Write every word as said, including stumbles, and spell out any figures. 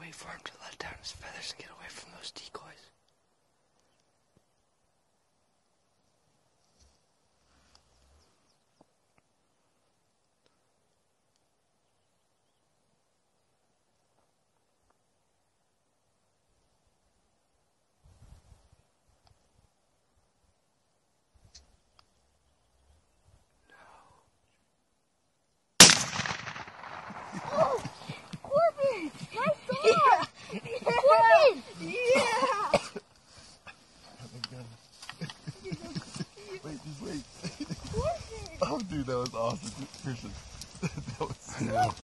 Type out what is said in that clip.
wait for him to let down his feathers and get away from those decoys. Wait, just wait. Oh, dude, that was awesome. Christian. That was so I know.